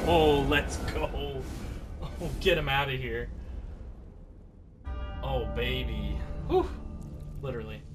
Oh, let's go. Oh, get him out of here. Oh, baby. Whew. Literally.